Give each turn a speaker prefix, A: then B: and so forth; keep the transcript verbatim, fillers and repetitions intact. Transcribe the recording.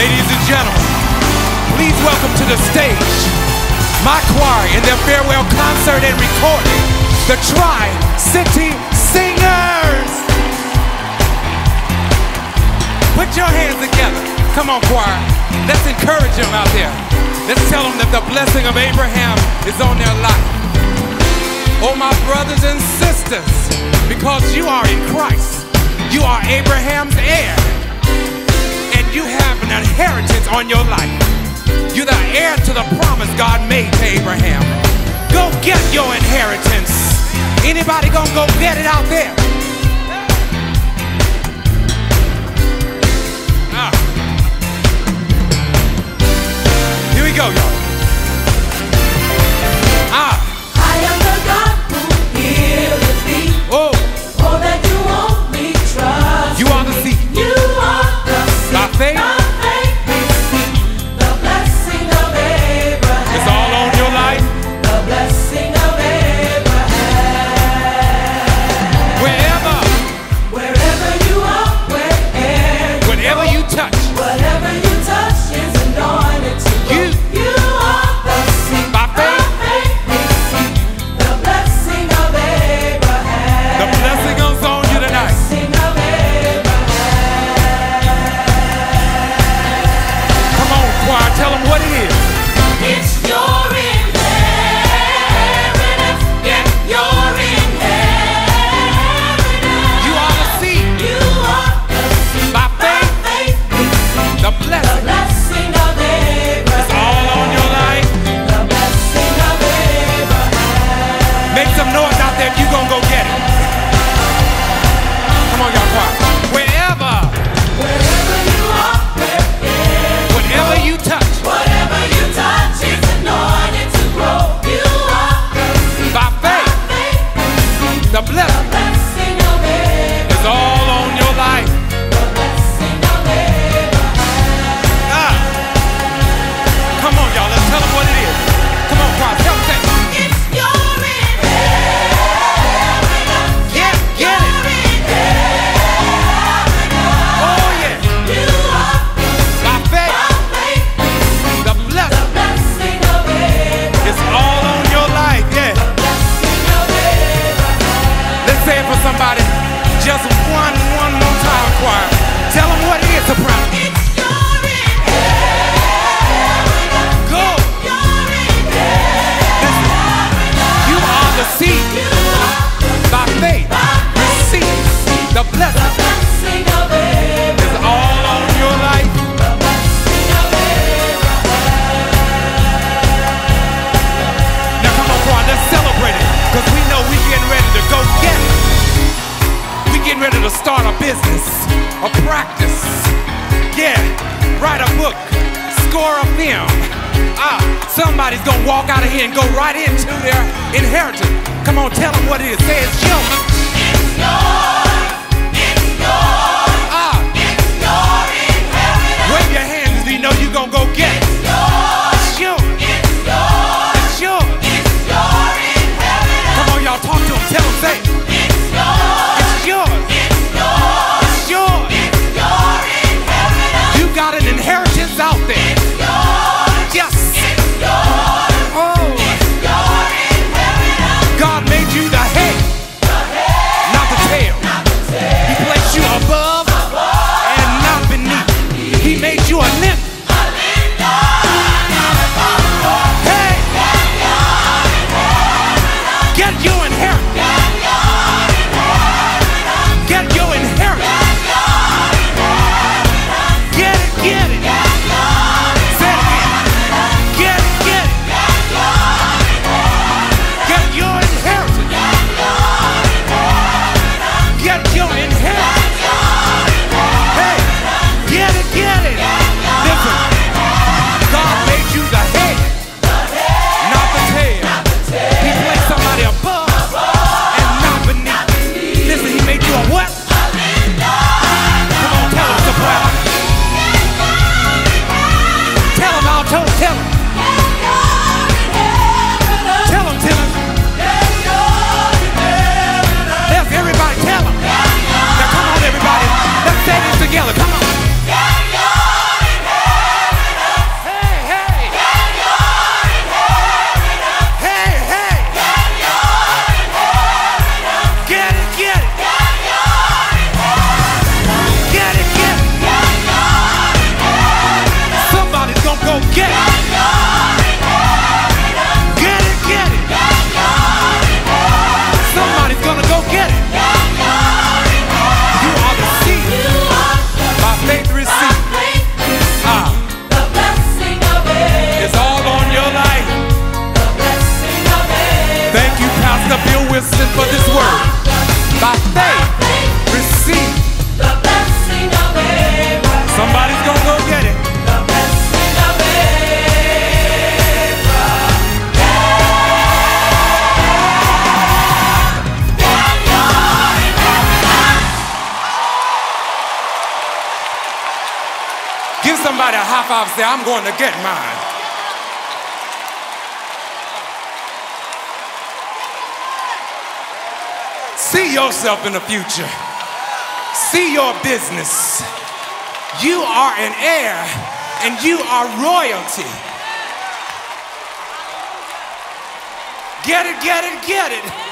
A: Ladies and gentlemen, please welcome to the stage my choir in their farewell concert and recording, the Tri-City Singers. Put your hands together. Come on, choir. Let's encourage them out there. Let's tell them that the blessing of Abraham is on their life. Oh, my brothers and sisters, because you are in Christ, you are Abraham's heir, and you have an inheritance on your life. You're the heir to the promise God made to Abraham. Go get your inheritance. Anybody gonna go get it out there? Ah. Here we go, y'all. Ah.
B: I am the God who healeth thee.
A: Oh.
B: Oh, that you won't be trusted.
A: You are the seed.
B: You are the seed.
A: By faith.
B: By faith we see the blessing of Abraham.
A: It's all on your life.
B: The blessing of Abraham.
A: Wherever.
B: Wherever you are, wherever.
A: Whatever you touch.
B: Whatever you touch is anointed to grow.
A: You.
B: You are the seed.
A: By faith.
B: By faith we see the blessing of Abraham.
A: The blessing is on you tonight.
B: Blessing of Abraham.
A: Come on, choir, tell them what it is.
B: It's your inheritance. Get your inheritance.
A: You are the seed.
B: You are the seed.
A: By faith.
B: By faith we see
A: The
B: the
A: blessing
B: blessing of Abraham.
A: is all on your life.
B: The blessing of Abraham.
A: Make some noise out there if you gonna go get it. Come on, y'all, choir. Wherever,
B: Wherever you are, wherever.
A: whatever you touch,
B: Whatever you touch is anointed to grow. You are the seed.
A: by faith,
B: Faith we see
A: the blessing
B: blessing of Abraham.
A: is all on your life.
B: The blessing of Abraham.
A: Ah. Come on, y'all, let's tell them what it is. Come on, choir, tell them that.
B: It's your inheritance.
A: Get, get it. Oh, yeah.
B: You are
A: By faith,
B: by faith we see
A: the
B: the
A: blessing
B: blessing of Abraham.
A: is all on your life. Yeah.
B: Blessing of Abraham.
A: Let's say it for somebody. Just one, one more time, choir. Tell them what it is, soprano.
B: It's your inheritance.
A: Go.
B: Your inheritance.
A: You are the seed.
B: You are
A: By faith, receive the blessing
B: blessing of Abraham.
A: is all on your life.
B: The blessing of Abraham.
A: Now come on, choir, let's celebrate it. Because we know we getting ready to go get it. We getting ready to start a business, a practice. Yeah, write a book, score a film. Ah, somebody's gonna walk out of here and go right into their inheritance. Come on, tell them what it is. Say it's yours.
B: It's yours. It's yours.
A: Ah,
B: It's your inheritance.
A: wave your hands if you know you're gonna go get it. It's yours.
B: It's yours.
A: It's yours.
B: It's your inheritance.
A: Come on, y'all, talk to them. Tell them, say it.
B: It's yours.
A: It's yours.
B: It's yours.
A: It's yours.
B: It's your inheritance.
A: You got an inheritance out there.
B: It's yours.
A: Yes.
B: It's yours.
A: Oh,
B: It's your inheritance.
A: God made you the head,
B: The head,
A: not the tail.
B: not the tail.
A: He placed you above and not beneath. He made you a nymph. Hey, get your inheritance. Get your inheritance. Get it, get it. Say it again. Get it, get it. Get your inheritance. Get your inheritance. Hey, get it, get it. Listen, God made you the head, not the tail. He placed somebody above and not beneath. Listen, he made you a what? Come on, tell him, soprano. Tell him, alto, tell him. Tell him, tell him. Let's everybody tell him. Now come on, everybody. Let's say this together. Come on. Give somebody a high five and say, I'm going to get mine. See yourself in the future. See your business. You are an heir and you are royalty. Get it, get it, get it.